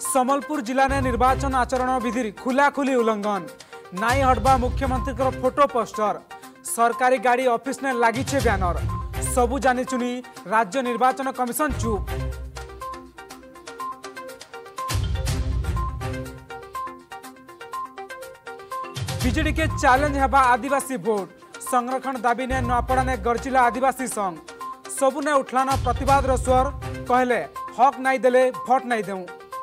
सम्बलपुर जिला ने निर्वाचन आचरण विधि खुलाखुली उल्लंघन नाई हटबा मुख्यमंत्री फोटो पोस्टर सरकारी गाड़ी ऑफिस ने लगी बैनर सबू जानी चुनी राज्य निर्वाचन कमिशन चुप। बीजेडी के चैलेंज हेबा आदिवासी वोट संरक्षण दाबी ने नवापड़ा ने गर्जिला आदिवासी संघ सबू ने उठलाना प्रतिवाद स्वर कहले हक नहीं देले भोट नहीं देऊ।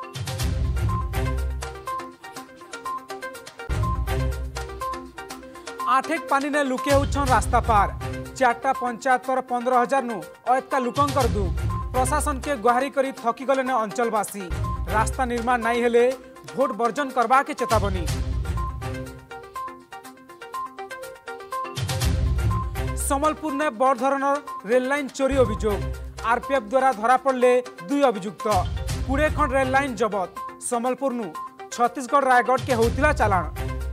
आठेक पानी ने लुके होछन रास्ता पार चारटा पंचायत पर 15,000 नु अयका लुकंकर दुख प्रशासन के गुहारी करी थकी गले ने अंचलवासी रास्ता निर्माण नहीं हेले भोट वर्जन करबा के चेतावनी। सम्बलपुर ने बड़ धरणर रेल लाइन चोरी अभियोग आरपीएफ द्वारा धरा पड़े 2 अभियुक्त 20 खंड रेल लाइन जबत सम्बलपुर नु छत्तीसगढ़ रायगढ़ के होतिला चालाण।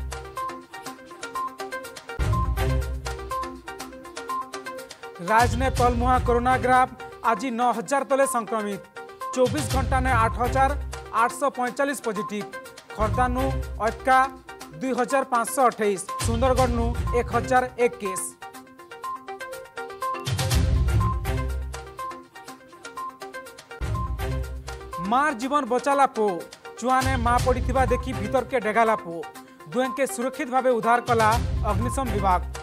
राज ने तलमुहा कोरोना ग्राफ आज 9,000 तले संक्रमित 24 घंटा ने 8,845 पॉजिटिव खर्दा नु अटका 2,528 सुंदरगढ़ नु 1,001 केस। मार जीवन बचाला पो चुआ ने मां पड़ी देखी भीतर के डेगाला पो दुहें के सुरक्षित भावे उद्धार कला अग्निशम विभाग।